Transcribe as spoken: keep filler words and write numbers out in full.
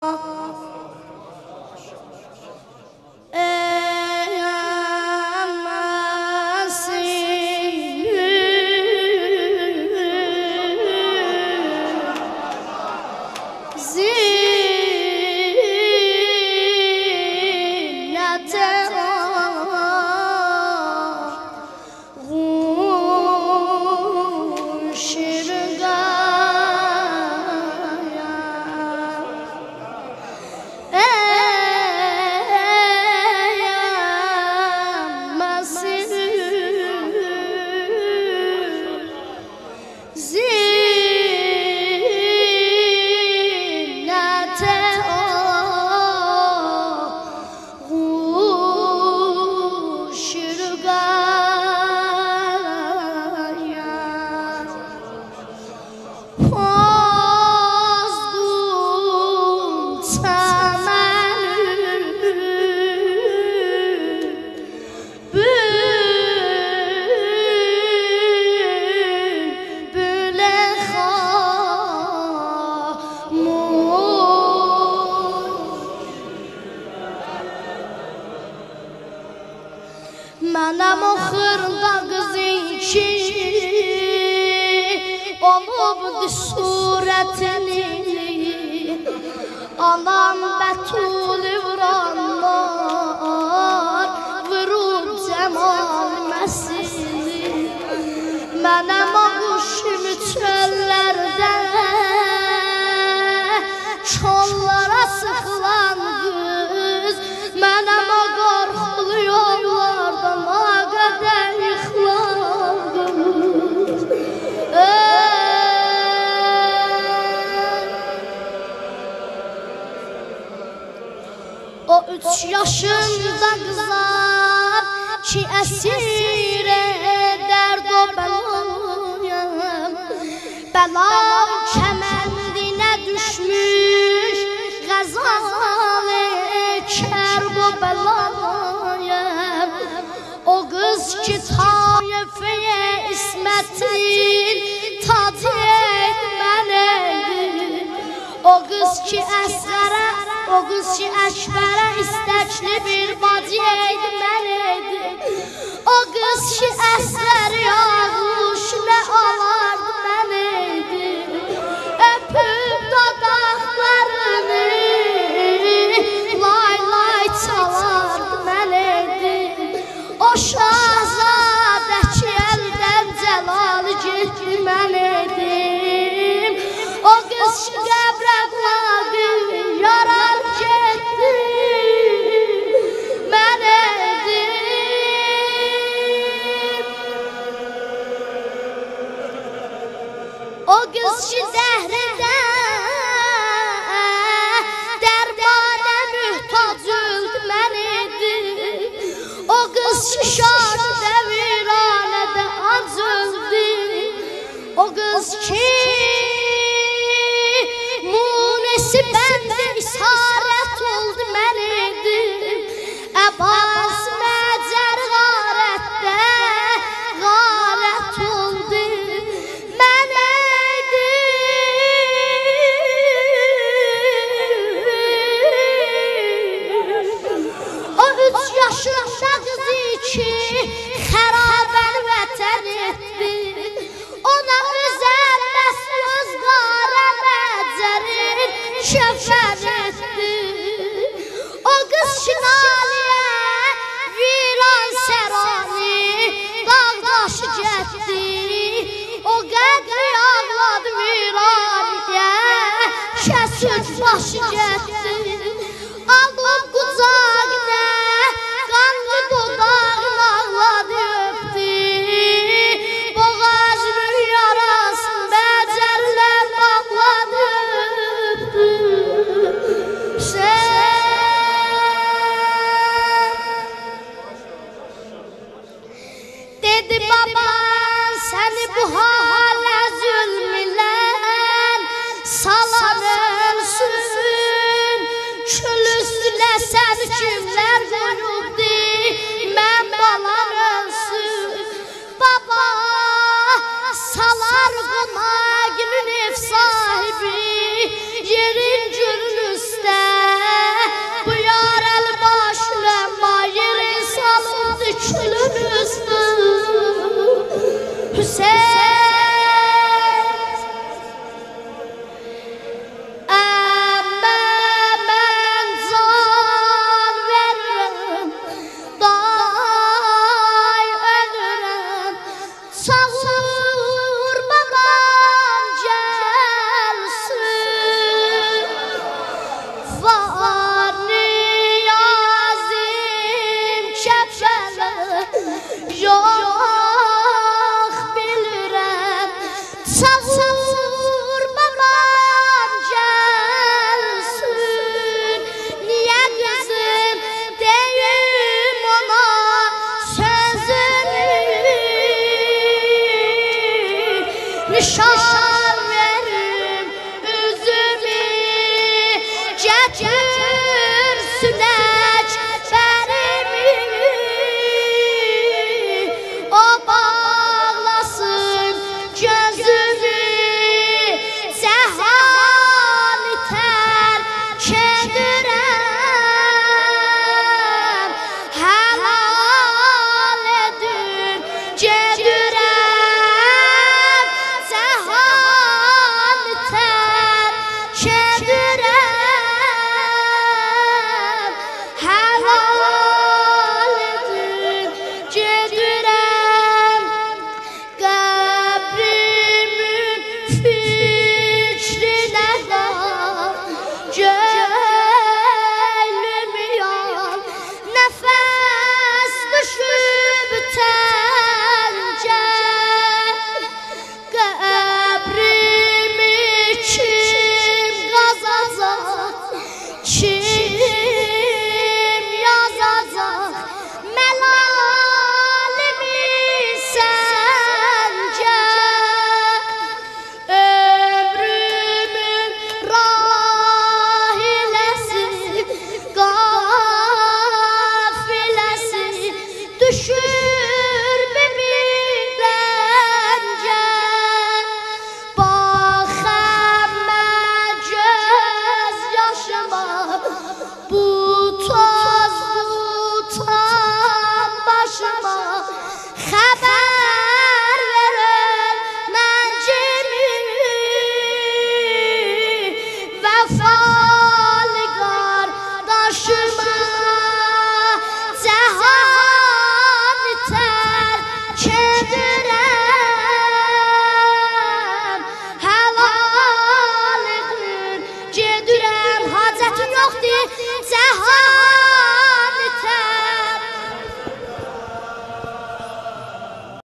Mənəm o xırda qız ki olubdu surətini anam bətuli vuranlar vurub cəmal məsili mənəm o quşum çöllərdə çollara sıxılan qız mənəm o qorxulu yollardan o qədər yıxılan qız o üç yaşında qızlar ki əsir dərd o bəlayəm bəla kəməndinə düşmüş qəzal kərb o bəlayəm o qız ki tayfəyə ismətin tacı etmənədir o qız ki əsqərə o qız ki əkbərə istəkli bir bacı etməlidir o qız ki əsqər yağuşuna alardı məlidir öpüb dodaqlarını lay lay çalardı məlidir o şahzadə ki əldən cəlalı getdi məlidir o qız ki qəbrə qulaqı yarar getdi məlidir o qız ki zəhridə dərmanə mühtac öldü məlidir o qız ki şadə viranədə ac öldü o qız ki munisi bəndə isarət oldu məlidir Əbbas məcər qarətdə qarət oldu məlidir o üç yaşında qızı ki xərabər vətən etdi ona üzərməz göz qara məcərin şəfər etdi o qız şinaliyə viran sərani dağdaşı getdi o qədri ağladı viraniyə kəsib başı getdi alıb qucağına qanlı dodağını ağladı öpdü boğazının yarasını bəcərlər bağladı öpdü dedi baba səni bu halə zülmlər salan ölsün kül üstünə səni kimlər qoyubdu mən balam ölsün baba salar qonağının ev sahibi yerin gülün üstə Sağır babam gelsin. Var niyazim kefele yok bilirem. Sağır babam gelsin. Niye kızım deyim ona sözünü. Nişan verim üzümü getirsin ekberimi. O bağlasın gözümü zehani terk edirem. Helal edin cedirem zehani terk edirem. Helal edin cedirem. Kabrimin fikrine bak, gönlüm yan, nefes düşüp tence. Kabrimi kim kazacak, kim yazacak, melalimi sence. Ömrümün rahilesi, gafilesi düşür bibirlence. Bakemme göz yaşıma, bu toz tutan başıma. Haber verin mencimi, vefalı kardeşime. Cehanı terk edirem. Helal edin cedirem. Hacetin yoktu cehan